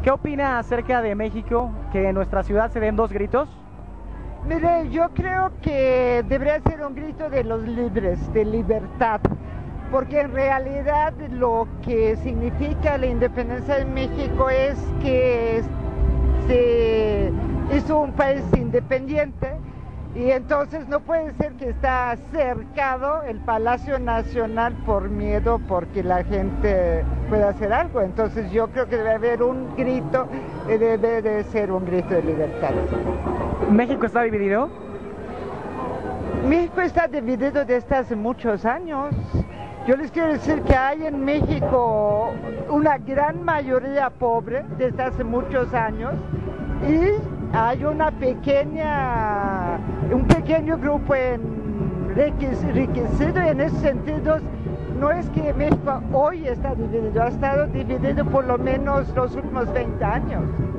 ¿Qué opina acerca de México, que en nuestra ciudad se den dos gritos? Mire, yo creo que debería ser un grito de los libres, de libertad, porque en realidad lo que significa la independencia de México es que se hizo un país independiente y entonces no puede ser que está cercado el Palacio Nacional por miedo porque la gente pueda hacer algo. Entonces yo creo que debe haber un grito, debe de ser un grito de libertad. ¿México está dividido? México está dividido desde hace muchos años. Yo les quiero decir que hay en México una gran mayoría pobre desde hace muchos años y hay un pequeño grupo enriquecido, y en ese sentido no es que México hoy está dividido, ha estado dividido por lo menos los últimos 20 años.